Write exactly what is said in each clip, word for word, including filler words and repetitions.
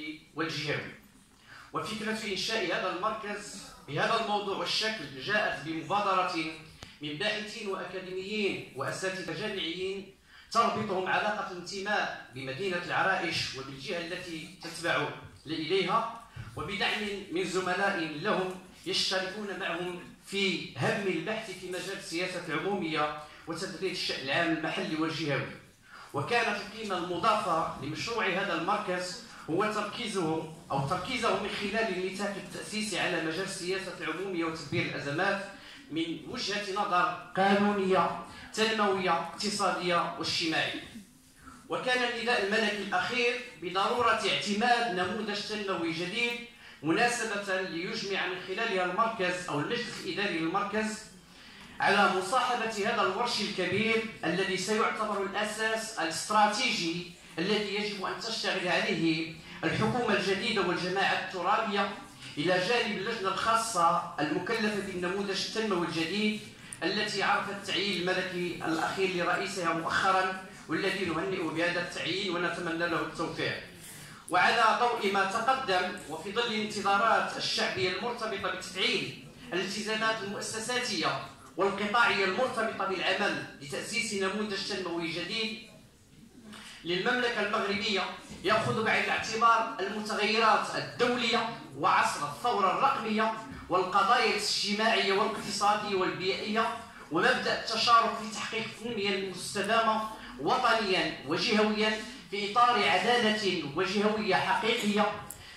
المحلي والجهوي. وفكرة إنشاء هذا المركز بهذا الموضوع والشكل جاءت بمبادرة من باحثين وأكاديميين وأساتذة جامعيين تربطهم علاقة انتماء بمدينة العرائش وبالجهة التي تتبع إليها، وبدعم من زملاء لهم يشتركون معهم في هم البحث في مجال السياسة العمومية وتدريس الشأن العام المحلي والجهوي. وكانت القيمة المضافة لمشروع هذا المركز هو تركيزه أو تركيزه من خلال نطاق التأسيس على مجال السياسة العمومية وتدبير الأزمات من وجهة نظر قانونية تنموية اقتصادية واجتماعية. وكان النداء الملكي الأخير بضرورة اعتماد نموذج تنموي جديد مناسبة ليجمع من خلالها المركز أو المجلس الإداري للمركز على مصاحبة هذا الورش الكبير الذي سيعتبر الأساس الاستراتيجي الذي يجب أن تشتغل عليه الحكومة الجديدة والجماعة الترابية إلى جانب اللجنة الخاصة المكلفة بالنموذج التنموي الجديد التي عرفت التعيين الملكي الأخير لرئيسها مؤخرا، والذي نهنئ بهذا التعيين ونتمنى له التوفيق. وعلى ضوء ما تقدم وفي ظل الانتظارات الشعبية المرتبطة بتفعيل الالتزامات المؤسساتية والقطاعية المرتبطة بالعمل لتأسيس نموذج تنموي جديد للمملكة المغربية يأخذ بعين الاعتبار المتغيرات الدولية وعصر الثورة الرقمية والقضايا الاجتماعية والاقتصادية والبيئية ومبدأ التشارك في تحقيق التنمية المستدامة وطنيا وجهويا في إطار عدالة وجهوية حقيقية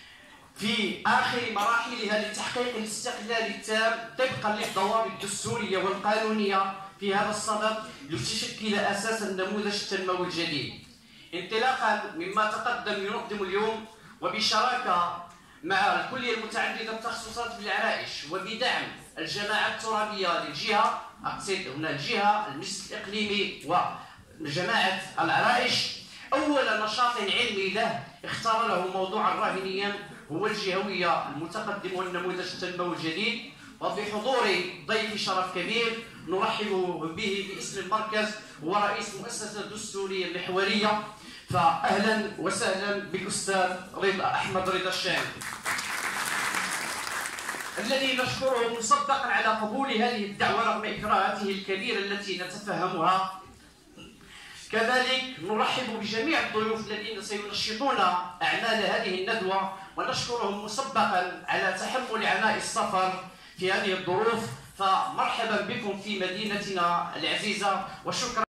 في آخر مراحلها لتحقيق الاستقلال التام طبقا للضوابط الدستورية والقانونية في هذا الصدد لتشكل أساس النموذج التنموي الجديد. انطلاقا مما تقدم ينظم اليوم وبشراكة مع الكلية المتعددة التخصصات بالعرائش وبدعم الجماعة الترابية للجهة، أقصد هنا الجهة المجلس الإقليمي وجماعة العرائش، أول نشاط علمي له اختار له موضوعا راهنيا هو الجهوية المتقدم والنموذج التنموي الجديد. وبحضور ضيف شرف كبير نرحب به باسم المركز هو رئيس مؤسسة دستورية محورية، فأهلا وسهلا بالأستاذ رضا أحمد رضا الشامي الذي نشكره مسبقا على قبول هذه الدعوة رغم إكراهاته الكبيرة التي نتفهمها. كذلك نرحب بجميع الضيوف الذين سينشطون أعمال هذه الندوة ونشكرهم مسبقا على تحمل عناء السفر في هذه الظروف، فمرحبا بكم في مدينتنا العزيزة وشكرا.